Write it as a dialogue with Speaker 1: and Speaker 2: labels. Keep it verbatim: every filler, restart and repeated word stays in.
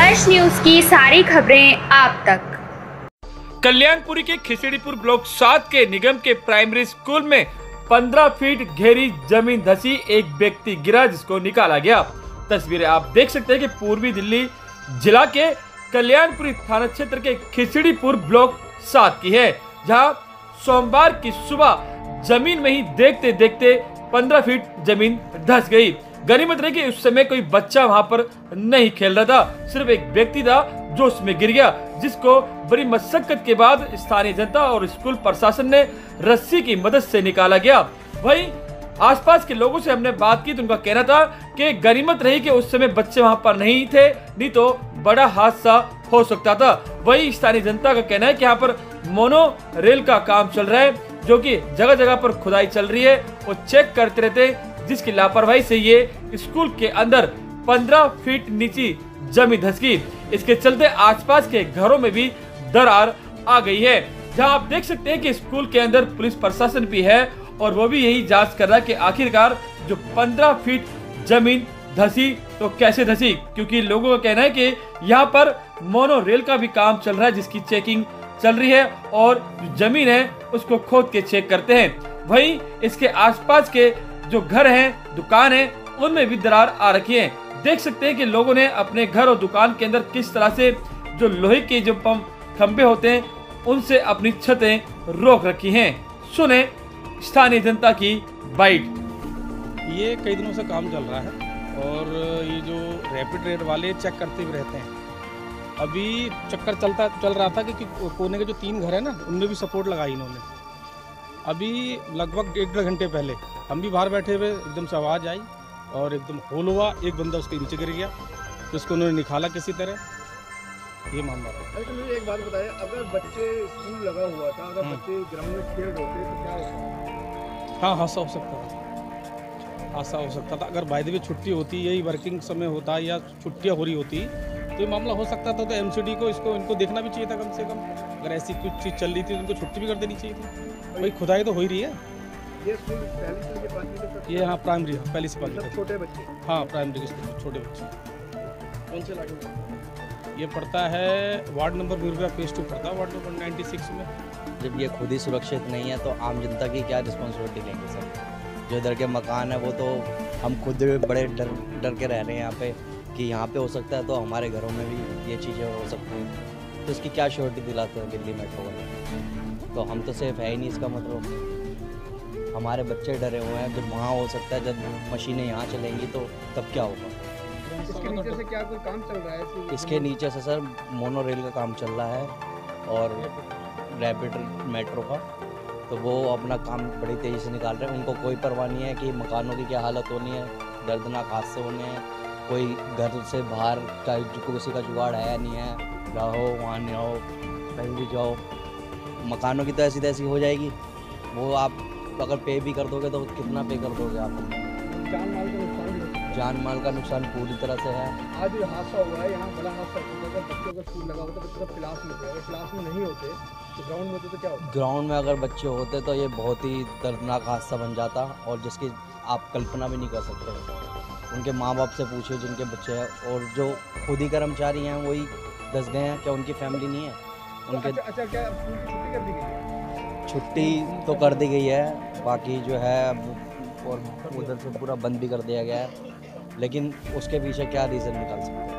Speaker 1: हर्ष news की सारी खबरें आप तक।
Speaker 2: कल्याणपुरी के खिचड़ीपुर ब्लॉक सात के निगम के प्राइमरी स्कूल में पंद्रह फीट गहरी जमीन धसी एक व्यक्ति गिरा, जिसको निकाला गया। तस्वीरें आप देख सकते हैं कि पूर्वी दिल्ली जिला के कल्याणपुरी थाना क्षेत्र के खिचड़ीपुर ब्लॉक सात की है, जहां सोमवार की सुबह जमीन में ही देखते देखते पंद्रह फीट जमीन धस गई। गनीमत रही कि उस समय कोई बच्चा वहां पर नहीं खेल रहा था, सिर्फ एक व्यक्ति था जो उसमें गिर गया, जिसको बड़ी मशक्कत के बाद स्थानीय जनता और स्कूल प्रशासन ने रस्सी की मदद से निकाला गया। वहीं आसपास के लोगों से हमने बात की तो उनका कहना था कि गनीमत रही कि उस समय बच्चे वहां पर नहीं थे, नहीं तो बड़ा हादसा हो सकता था। वही स्थानीय जनता का कहना है कि यहाँ पर मोनो रेल का काम चल रहा है, जो कि जगह जगह पर खुदाई चल रही है, वो चेक करते रहते, जिसकी लापरवाही से ये स्कूल के अंदर पंद्रह फीट नीचे जमीन धस गई। इसके चलते आसपास के घरों में भी दरार आ गई है, जहां आप देख सकते हैं कि स्कूल के अंदर पुलिस प्रशासन भी है और वो भी यही जांच कर रहा है कि आखिरकार जो पंद्रह फीट जमीन धसी तो कैसे धसी, क्योंकि लोगों का कहना है कि यहाँ पर मोनो रेल का भी काम चल रहा है, जिसकी चेकिंग चल रही है और जो जमीन है उसको खोद के चेक करते हैं। वहीं इसके आसपास के जो घर हैं, दुकान है, उनमें भी दरार आ रखी है। देख सकते हैं कि लोगों ने अपने घर और दुकान के अंदर किस तरह से जो लोहे के जो पंप खंभे होते हैं उनसे अपनी छतें रोक रखी हैं। सुने स्थानीय जनता की बाइट।
Speaker 3: ये कई दिनों से काम चल रहा है और ये जो रैपिड रेट वाले चेक करते हुए रहते हैं। अभी चक्कर चलता चल रहा था कि कोने के जो तीन घर है ना, उनमें भी सपोर्ट लगाई इन्होंने। अभी लगभग एक डेढ़ घंटे पहले हम भी बाहर बैठे हुए, एकदम से आवाज़ आई और एकदम होल हुआ, एक बंदा उसके नीचे गिर गया, तो उसको उन्होंने निकाला किसी तरह। ये मामला है।
Speaker 4: अरे तो मुझे एक बात बताइए, अगर बच्चे स्कूल लगा हुआ था, अगर बच्चे ग्राउंड में खेल रहे होते तो क्या होता?
Speaker 3: हाँ, हादसा हो सकता था, हादसा हो सकता था। अगर बाय द वे छुट्टी होती, यही वर्किंग समय होता या छुट्टियाँ हो रही होती तो ये मामला हो सकता था। तो एमसीडी को इसको इनको देखना भी चाहिए था कम से कम। अगर ऐसी कुछ चीज़ चल रही थी तो उनको छुट्टी भी कर देनी चाहिए थी। भाई खुदाई तो हो ही रही है।
Speaker 4: ये स्कूल पहली स्कूल के पास
Speaker 3: ये हाँ प्राइमरी है, पहली से पाँच
Speaker 4: छोटे बच्चे।
Speaker 3: हाँ प्राइमरी के स्कूल छोटे बच्चे।
Speaker 4: कौन से इलाके?
Speaker 3: ये पड़ता है ward number Birga phase two पड़ता है, वार्ड नंबर नाइन्टी सिक्स में।
Speaker 5: जब ये खुद ही सुरक्षित नहीं है तो आम जनता की क्या रिस्पॉन्सिबिलिटी लेंगे सर? जो इधर के मकान है वो तो हम खुद बड़े डर डर के रह रहे हैं यहाँ पे कि यहाँ पे हो सकता है तो हमारे घरों में भी ये चीज़ें हो सकती हैं, तो इसकी क्या श्योरिटी दिलाते हैं दिल्ली मेट्रो वाले? तो हम तो सेफ है ही नहीं, इसका मतलब हमारे बच्चे डरे हुए हैं। जब वहाँ हो सकता है, जब मशीनें यहाँ चलेंगी तो तब क्या होगा?
Speaker 4: इसके नीचे से क्या कोई काम चल रहा है?
Speaker 5: इसके नीचे से सर मोनो रेल का काम चल रहा है और रैपिड मेट्रो का, तो वो अपना काम बड़ी तेज़ी से निकाल रहे हैं। उनको कोई परवाह नहीं है कि मकानों की क्या हालत होनी है, दर्दनाक हादसे होने हैं, कोई घर से बाहर का किसी का जुगाड़ है या नहीं है, रहो वहाँ नहीं रहो, कहीं भी जाओ, मकानों की तो ऐसी तैसी हो जाएगी। वो आप अगर पे भी कर दोगे तो कितना पे कर दोगे आप?
Speaker 4: जान माल का नुकसान,
Speaker 5: जान माल का नुकसान पूरी तरह से है।
Speaker 4: आज ये हादसा हुआ है, यहाँ बड़ा हादसा हुआ है। बच्चों का स्कूल लगा होता तो क्लास में थे, अगर क्लास में नहीं होते तो ग्राउंड में होते तो क्या होता?
Speaker 5: ग्राउंड में अगर बच्चे होते तो ये बहुत ही दर्दनाक हादसा बन जाता और जिसकी आप कल्पना भी नहीं कर सकते। उनके माँ बाप से पूछे जिनके बच्चे हैं, और जो खुद ही कर्मचारी हैं वही दस गए हैं, क्या उनकी फैमिली नहीं है? उनके
Speaker 4: अच्छा, अच्छा क्या स्कूल की छुट्टी कर दी गई है?
Speaker 5: छुट्टी तो कर दी गई है, बाकी जो है और उधर से पूरा बंद भी कर दिया गया है, लेकिन उसके पीछे क्या रीज़न निकाल सकते हैं?